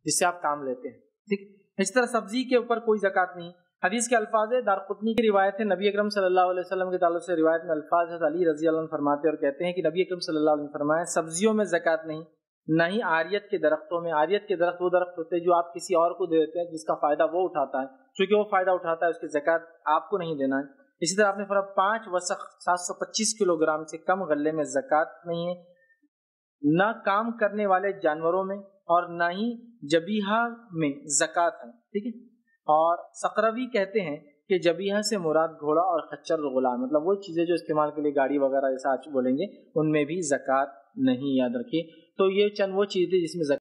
جس سے آپ کام لیتے ہیں، ٹھیک۔ اس طرح سبزی کے اوپر کوئی زکوٰۃ نہیں۔ حدیث کے الفاظ ہے، دارقطنی کی روایت ہے، نبی اکرم صلی اللہ علیہ وسلم کے تعلق سے روایت میں الفاظ ہے، علی رضی اللہ عنہ فرماتے اور کہتے ہیں کہ نبی اکرم صلی اللہ علیہ وسلم فرمایا سبزیوں میں زکوٰۃ نہیں، نہ ہی عاریت کے درختوں میں۔ عاریت کے درخت وہ درخت ہوتے ہیں جو آپ کسی اور کو دے دیتے ہیں جس کا فائدہ وہ اٹھاتا ہے، چونکہ وہ فائدہ اٹھاتا ہے اس کی زکوٰۃ آپ کو نہیں دینا ہے۔ اسی طرح آپ نے فرمایا 5 وسق 725 کلو گرام سے کم غلے میں زکوٰۃ نہیں ہے، نہ کام کرنے والے جانوروں میں اور نہ ہی جبیہہ میں زکوٰۃ ہے، ٹھیک ہے۔ اور سقروی کہتے ہیں کہ جبیہہ سے مراد گھوڑا اور خچر غلام، مطلب وہ چیزیں جو استعمال کے لیے گاڑی وغیرہ جیسا آج بولیں گے ان میں بھی زکوٰۃ نہیں، یاد رکھیے۔ تو یہ چند وہ چیزیں جس میں